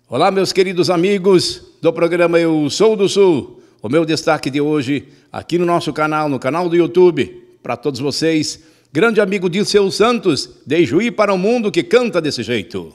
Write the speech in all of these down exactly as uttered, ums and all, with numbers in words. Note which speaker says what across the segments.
Speaker 1: Olá, meus queridos amigos do programa Eu Sou do Sul. O meu destaque de hoje, aqui no nosso canal, no canal do YouTube, para todos vocês, grande amigo Dirceu Santos, de Juí para o Mundo, que canta desse jeito.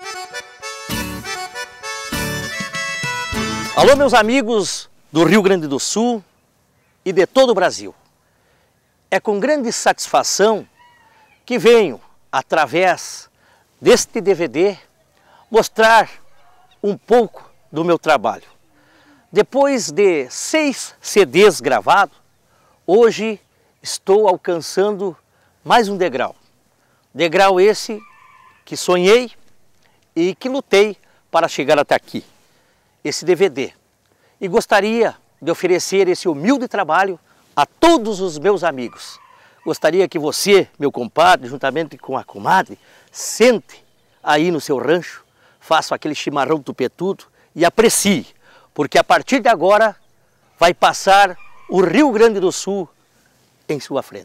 Speaker 2: Alô, meus amigos do Rio Grande do Sul e de todo o Brasil. É com grande satisfação que venho, através deste D V D, mostrar um pouco do meu trabalho. Depois de seis C Ds gravados, hoje estou alcançando mais um degrau. Degrau esse que sonhei e que lutei para chegar até aqui, esse D V D. E gostaria de oferecer esse humilde trabalho a todos os meus amigos. Gostaria que você, meu compadre, juntamente com a comadre, sente aí no seu rancho, faça aquele chimarrão tupetudo e aprecie, porque a partir de agora vai passar o Rio Grande do Sul em sua frente.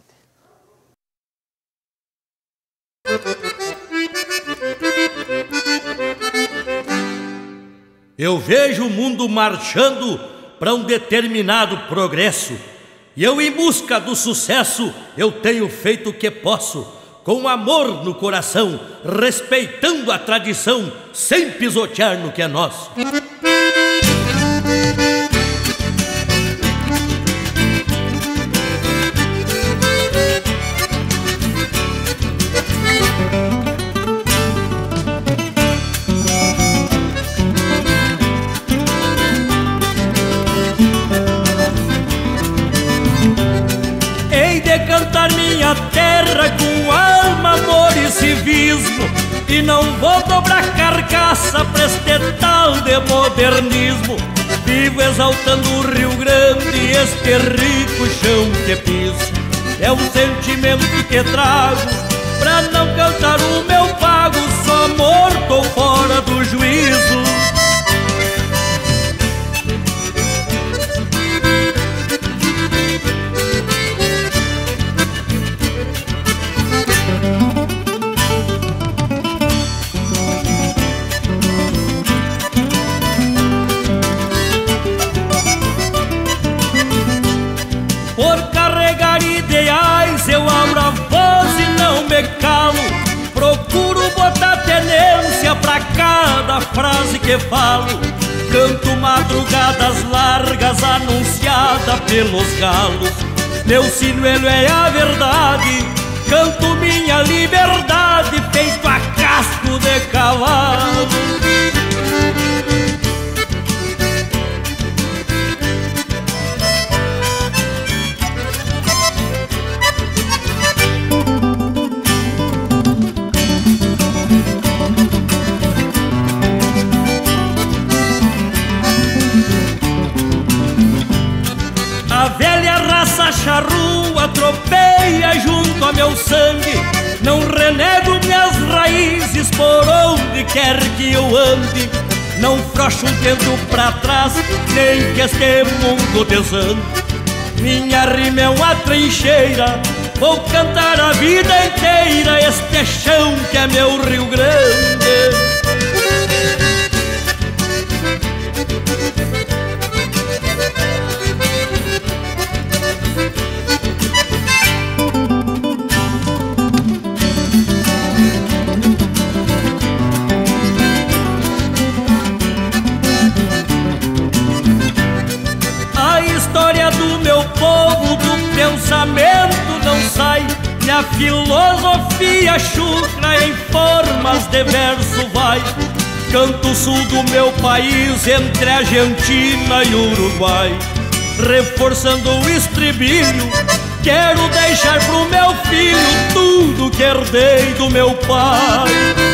Speaker 3: Eu vejo o mundo marchando para um determinado progresso, e eu, em busca do sucesso, eu tenho feito o que posso, com amor no coração, respeitando a tradição, sem pisotear no que é nosso. Hei de cantar minha terra com alma, amor e civismo, e não vou dobrar carcaça pra este tal de modernismo. Vivo exaltando o Rio Grande, este rico chão que piso. É um sentimento que trago pra não cantar o meu pago, só morto ou fora do juízo. Por carregar ideais eu abro a voz e não me calo. Procuro botar tenência pra cada frase que falo. Canto madrugadas largas anunciada pelos galos. Meu sinuelo é a verdade, canto minha liberdade feito a casco de cavalo. A velha raça charrua tropeia junto a meu sangue. Não renego minhas raízes por onde quer que eu ande. Não frouxo um dedo pra trás, nem que este mundo desande. Minha rima é uma trincheira, vou cantar a vida inteira este chão que é meu Rio Grande. A história do meu povo, do pensamento não sai. Minha filosofia chucra em formas de verso vai. Canto sul do meu país, entre a Argentina e o Uruguai. Reforçando o estribilho, quero deixar pro meu filho tudo que herdei do meu pai.